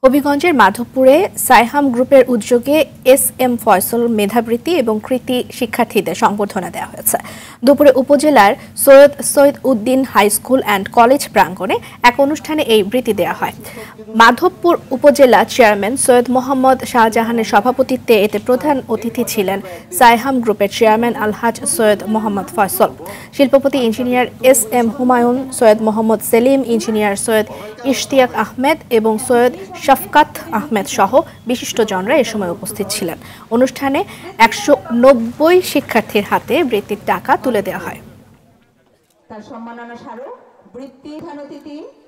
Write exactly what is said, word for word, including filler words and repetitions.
হবিগঞ্জের মাধবপুরে সাইহাম গ্রুপের উদ্যোগে এস এম ফয়সল মেধাবৃত্তি এবং কৃতি শিক্ষার্থীদের সংবর্ধনা দেওয়া হয়েছে। দুপুরে উপজেলার Syed Syed Uddin high school and college প্রাঙ্গণে এক অনুষ্ঠানে এই বৃত্তি দেওয়া হয়। মাধবপুর উপজেলা চেয়ারম্যান সৈয়দ মোহাম্মদ শাহজাহানের সভাপতিত্বে এতে প্রধান অতিথি ছিলেন সাইহাম গ্রুপের চেয়ারম্যান আলহাজ সৈয়দ মোহাম্মদ ফয়সল, শিল্পপতি engineer S M Humayun, Syed Mohammad Selim, engineer Syed Ishtiaq Ahmed এবং সৈয়দ শফকাত আহমেদ সহ বিশিষ্টজনরা এ সময় উপস্থিত ছিলেন। অনুষ্ঠানে একশো নব্বই শিক্ষার্থীর হাতে বৃত্তির টাকা তুলে দেওয়া হয়। তার সম্মাননা স্মারক বৃত্তি